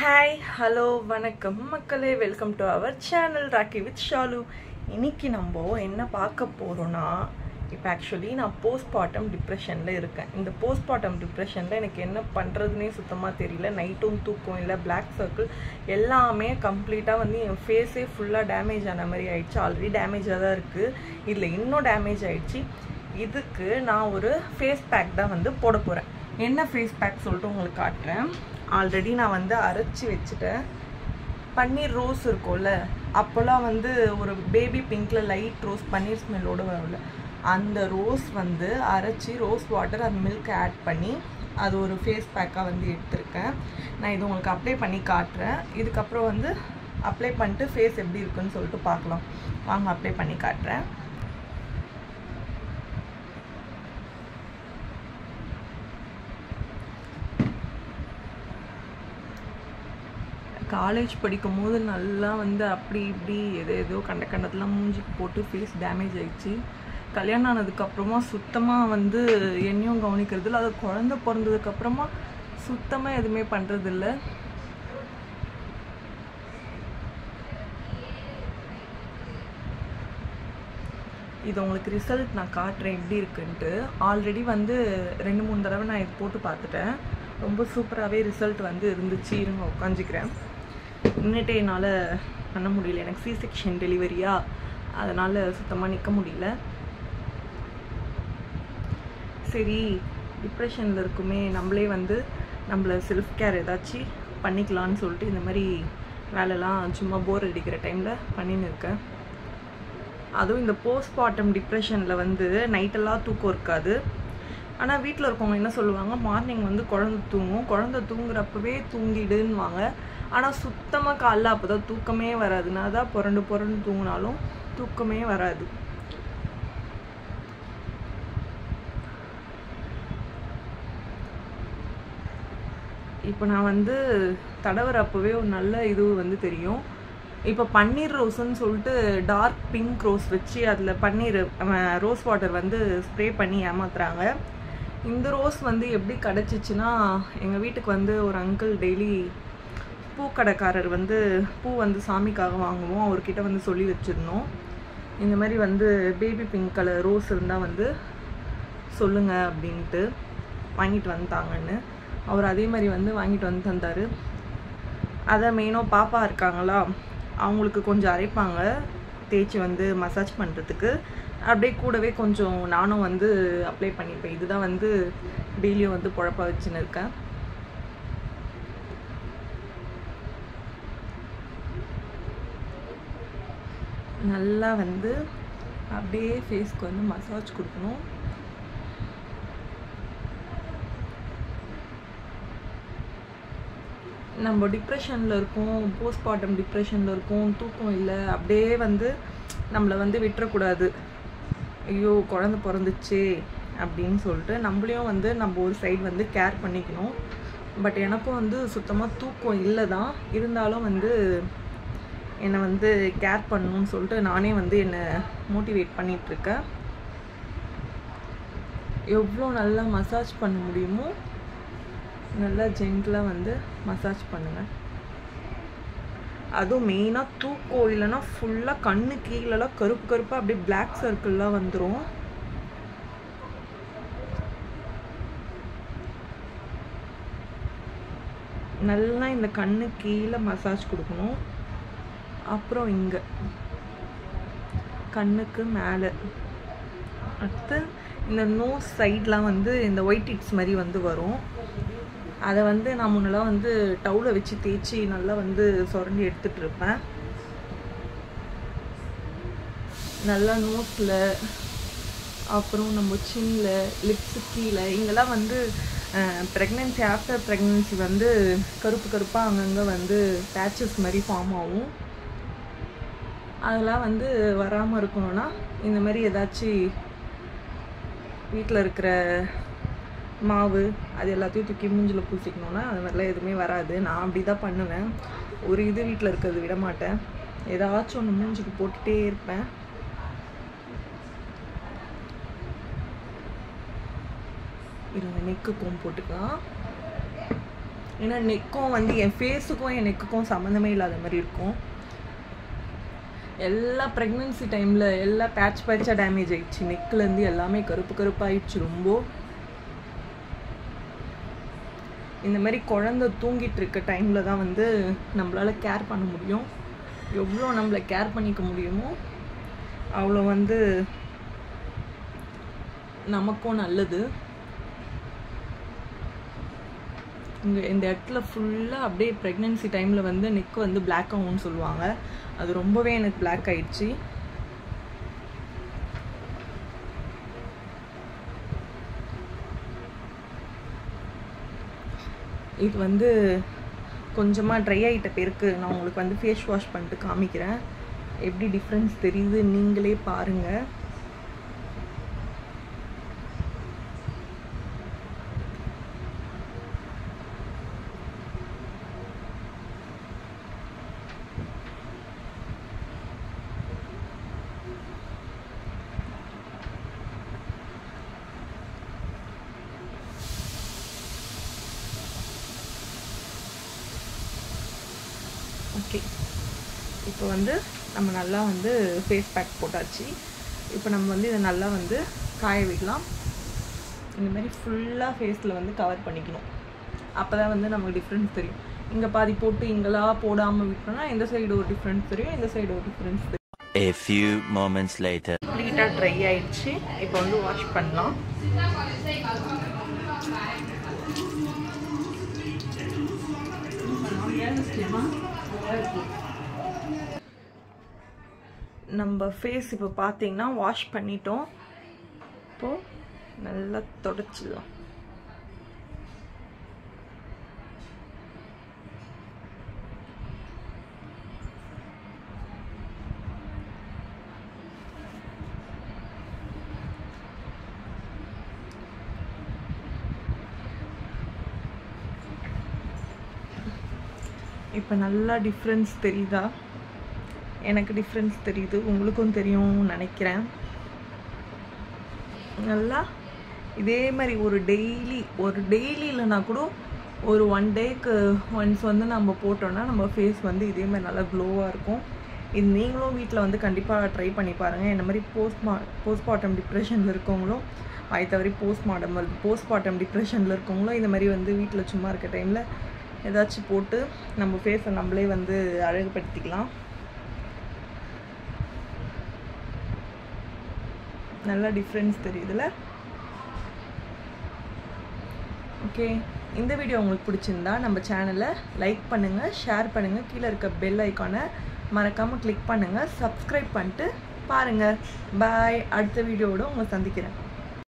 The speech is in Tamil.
ஹாய் ஹலோ வணக்கம் மக்களே, welcome to our channel Rocky with Shalu. இன்னைக்கு நம்ம என்ன பார்க்க போகிறோன்னா, இப்போ ஆக்சுவலி நான் போஸ்ட்மார்ட்டம் டிப்ரெஷனில் இருக்கேன். இந்த போஸ்ட்மார்ட்டம் டிப்ரெஷனில் எனக்கு என்ன பண்ணுறதுனே சுத்தமாக தெரியல. நைட்டும் தூக்கம் இல்லை, பிளாக் சர்க்கிள் எல்லாமே கம்ப்ளீட்டாக வந்து என் ஃபேஸே ஃபுல்லாக டேமேஜ் ஆன மாதிரி ஆயிடுச்சு. ஆல்ரெடி டேமேஜாக தான் இருக்குது, இதில் இன்னும் டேமேஜ் ஆகிடுச்சு. இதுக்கு நான் ஒரு ஃபேஸ் பேக் தான் வந்து போட போகிறேன். என்ன ஃபேஸ் பேக் சொல்லிட்டு உங்களுக்கு காட்டுறேன். ஆல்ரெடி நான் வந்து அரைச்சி வச்சுட்டேன். பன்னீர் ரோஸ் இருக்கும்ல, அப்போல்லாம் வந்து ஒரு பேபி பிங்க்கில் லைட் ரோஸ் பன்னீர் ஸ்மெல்லோடு வரும்ல, அந்த ரோஸ் வந்து அரைச்சி ரோஸ் வாட்டர் அந்த மில்க் ஆட் பண்ணி அது ஒரு ஃபேஸ் பேக்காக வந்து எடுத்திருக்கேன். நான் இது உங்களுக்கு அப்ளை பண்ணி காட்டுறேன். இதுக்கப்புறம் வந்து அப்ளை பண்ணிட்டு ஃபேஸ் எப்படி இருக்குன்னு சொல்லிட்டு பார்க்கலாம். வாங்க அப்ளை பண்ணி காட்டுறேன். காலேஜ் படிக்கும் போது நல்லா வந்து அப்படி இப்படி ஏதோ கண்டதெல்லாம் மூஞ்சிக்கு போட்டு ஃபேஸ் டேமேஜ் ஆயிடுச்சு. கல்யாணம் ஆனதுக்கப்புறமா சுத்தமாக வந்து என்னையும் கவனிக்கிறது இல்லை. அது குழந்தை பிறந்ததுக்கப்புறமா சுத்தமாக எதுவுமே பண்ணுறதில்ல. இது உங்களுக்கு ரிசல்ட் நான் காட்டுறேன் எப்படி இருக்குன்ட்டு. ஆல்ரெடி வந்து 2-3 தடவை நான் இது போட்டு பார்த்துட்டேன். ரொம்ப சூப்பராகவே ரிசல்ட் வந்து இருந்துச்சு. இருங்க உட்காந்துக்கிறேன். நின்றுட்டே என்னால் பண்ண முடியல, எனக்கு சி செக்ஷன் டெலிவரியா, அதனால் சுத்தமாக நிற்க முடியல. சரி, டிப்ரெஷனில் இருக்குமே, நம்மளே வந்து நம்மளை செல்ஃப் கேர் ஏதாச்சும் பண்ணிக்கலான்னு சொல்லிட்டு இந்த மாதிரி வேலைலாம் சும்மா போர் அடிக்கிற டைமில் பண்ணின்னு இருக்கேன். அதுவும் இந்த போஸ்ட்மார்ட்டம் டிப்ரெஷனில் வந்து நைட்டெல்லாம் தூக்கம் இருக்காது. ஆனால் வீட்டில் இருக்கவங்க என்ன சொல்லுவாங்க, மார்னிங் வந்து குழந்தை தூங்குறப்பவே தூங்கிடுன்னுவாங்க. ஆனால் சுத்தமாக காலைல அப்போ தான் தூக்கமே வராது. நான் தான் புரண்டு தூங்கினாலும் தூக்கமே வராது. இப்போ நான் வந்து தடவுறப்பவே ஒரு நல்ல இது வந்து தெரியும். இப்போ பன்னீர் ரோஸ்ன்னு சொல்லிட்டு டார்க் பிங்க் ரோஸ் வச்சு அதில் பன்னீர் ரோஸ் வாட்டர் வந்து ஸ்ப்ரே பண்ணி ஏமாத்துறாங்க. இந்த ரோஸ் வந்து எப்படி கிடச்சிச்சின்னா, எங்கள் வீட்டுக்கு வந்து ஒரு அங்கிள் டெய்லி பூக்கடைக்காரர் வந்து பூ வந்து சாமிக்காக வாங்குவோம். அவர்கிட்ட வந்து சொல்லி வச்சுருந்தோம், இந்த மாதிரி வந்து பேபி பிங்க் கலர் ரோஸ் இருந்தால் வந்து சொல்லுங்கள் அப்படின்ட்டு. வாங்கிட்டு வந்துட்டாங்கன்னு அவர் அதே மாதிரி வந்து வாங்கிட்டு வந்து தந்தார். அதை மெயினாக பாப்பா இருக்காங்களா, அவங்களுக்கு கொஞ்சம் அரைப்பாங்க தேய்ச்சி வந்து மசாஜ் பண்ணுறதுக்கு. அப்படியே கூடவே கொஞ்சம் நானும் வந்து அப்ளை பண்ணிப்பேன். இதுதான் வந்து டெய்லியும் வந்து பொழப்பா வச்சுன்னு இருக்கேன். நல்லா வந்து அப்படியே ஃபேஸ்க்கு வந்து மசாஜ் கொடுக்கணும். நம்ம டிப்ரெஷனில் இருக்கோம், போஸ்ட்மார்ட்டம் டிப்ரெஷனில் இருக்கோம், தூக்கம் இல்லை, அப்படியே வந்து நம்மளை வந்து விட்டுறக்கூடாது. ஐயோ குழந்தை பிறந்துச்சு அப்படின்னு சொல்லிட்டு நம்மளையும் வந்து நம்ம ஒரு சைடு வந்து கேர் பண்ணிக்கணும். பட் எனக்கும் வந்து சுத்தமாக தூக்கம் இல்லை தான், இருந்தாலும் வந்து என்னை வந்து கேர் பண்ணணும்னு சொல்லிட்டு நானே வந்து என்னை மோட்டிவேட் பண்ணிகிட்ருக்கேன். எவ்வளோ நல்லா மசாஜ் பண்ண முடியுமோ நல்லா ஜென்டிலாக வந்து மசாஜ் பண்ணுங்கள். அதுவும் மெயினாக தூக்கம் இல்லைன்னா ஃபுல்லாக கண்ணு கீழெல்லாம் கருப்பாக அப்படியே பிளாக் சர்க்கிள்லாம் வந்துடும். நல்லா இந்த கண்ணு கீழே மசாஜ் கொடுக்கணும். அப்புறம் இங்கே கண்ணுக்கு மேலே, அடுத்து இந்த நோஸ் சைட்லாம் வந்து இந்த ஒயிட் இட்ஸ் மாதிரி வந்து வரும். அதை வந்து நான் முன்னெல்லாம் வந்து டவுலை வச்சு தேய்ச்சி நல்லா வந்து சுரண்டி எடுத்துகிட்டு இருப்பேன். நல்லா நோஸில், அப்புறம் நம்ம சின்னில், லிப்ஸு கீழே, இங்கெல்லாம் வந்து ப்ரெக்னென்சி ஆஃப்டர் ப்ரெக்னென்சி வந்து கருப்பாக அங்கங்கே வந்து பேச்சஸ் மாதிரி ஃபார்ம் ஆகும். அதெல்லாம் வந்து வராமல் இருக்கணும்னா இந்த மாதிரி ஏதாச்சும் வீட்டில் இருக்கிற மாவு அது எல்லாத்தையும் தூக்கி மூஞ்சில் பூசிக்கணுன்னா அது மாதிரிலாம் எதுவுமே வராது. நான் அப்படி தான் பண்ணுவேன். ஒரு இது வீட்டில் இருக்கிறது விட மாட்டேன், ஏதாச்சும் ஒன்று மூஞ்சிக்கு போட்டுகிட்டே இருப்பேன். இருங்க நெக்கு கோம் போட்டுக்கலாம். ஏன்னா நெக்கும் வந்து என் ஃபேஸுக்கும் என் நெக்குக்கும் சம்மந்தமே இல்லாத மாதிரி இருக்கும். எல்லா ப்ரெக்னென்சி டைமில் எல்லா பேட்சாக டேமேஜ் ஆகிடுச்சு. நெக்லேருந்து எல்லாமே கருப்பாகிடுச்சு. ரொம்ப இந்த மாதிரி குழந்தை தூங்கிட்டு இருக்க டைமில் தான் வந்து நம்மளால் கேர் பண்ண முடியும். எவ்வளோ நம்மளை கேர் பண்ணிக்க முடியுமோ அவ்வளோ வந்து நமக்கும் நல்லது. இங்கே இந்த இடத்துல ஃபுல்லாக அப்படியே ப்ரெக்னென்சி டைமில் வந்து நெக் வந்து பிளாக் ஆகும்னு சொல்லுவாங்க. அது ரொம்பவே எனக்கு பிளாக் ஆயிடுச்சு. இது வந்து கொஞ்சமாக ட்ரை ஆகிட்ட பேருக்கு நான் உங்களுக்கு வந்து ஃபேஸ் வாஷ் பண்ணிட்டு காமிக்கிறேன். எப்படி டிஃப்ரென்ஸ் தெரியுது நீங்களே பாருங்கள். ஓகே, இப்போ வந்து நம்ம நல்லா வந்து ஃபேஸ் பேக் போட்டாச்சு. இப்போ நம்ம வந்து இதை நல்லா வந்து காய வைக்கலாம். இந்த மாதிரி ஃபுல்லாக ஃபேஸில் வந்து கவர் பண்ணிக்கணும். அப்போ தான் வந்து நமக்கு டிஃப்ரென்ஸ் தெரியும். இங்கே பாதி போட்டு இங்கெல்லாம் போடாமல் விட்டோம்னா இந்த சைடு ஒரு டிஃப்ரென்ஸ் தெரியும், இந்த சைடு ஒரு டிஃப்ரென்ஸ் தெரியும். A few moments later. கம்ப்ளீட்டாக ட்ரை ஆயிடுச்சு. இப்போ வந்து வாஷ் பண்ணலாம். நம்ம ஃபேஸ் இப்போ பார்த்தீங்கன்னா வாஷ் பண்ணிட்டோம். இப்போது நல்லா தொடச்சிடலாம். இப்போ நல்லா டிஃப்ரென்ஸ் தெரியுதா? எனக்கு டிஃப்ரென்ஸ் தெரியுது, உங்களுக்கும் தெரியும்னு நினைக்கிறேன். நல்லா இதே மாதிரி ஒரு டெய்லி இல்லைனா கூட ஒரு 1 டேக்கு ஒன்ஸ் வந்து நம்ம போட்டோன்னா நம்ம ஃபேஸ் வந்து இதே மாதிரி நல்லா க்ளோவாக இருக்கும். இது நீங்களும் வீட்டில் வந்து கண்டிப்பாக ட்ரை பண்ணி பாருங்கள். இந்த மாதிரி போஸ்ட்மார்ட்டம் டிப்ரெஷனில் இருக்கவங்களும் அதை தவிர போஸ்ட்மார்ட்டம் டிப்ரெஷனில் இருக்கவங்களும் இந்த மாதிரி வந்து வீட்டில் சும்மா இருக்க டைமில் ஏதாச்சும் போட்டு நம்ம ஃபேஸை நம்மளே வந்து அழகுபடுத்திக்கலாம். நல்லா டிஃப்ரென்ஸ் தெரியுதுல்ல? ஓகே, இந்த வீடியோ உங்களுக்கு பிடிச்சிருந்தா நம்ம சேனலை லைக் பண்ணுங்கள், ஷேர் பண்ணுங்கள், கீழே இருக்க பெல் ஐக்கானை மறக்காமல் கிளிக் பண்ணுங்கள், சப்ஸ்கிரைப் பண்ணிட்டு பாருங்கள். பாய். அடுத்த வீடியோவோட உங்களை சந்திக்கிறேன்.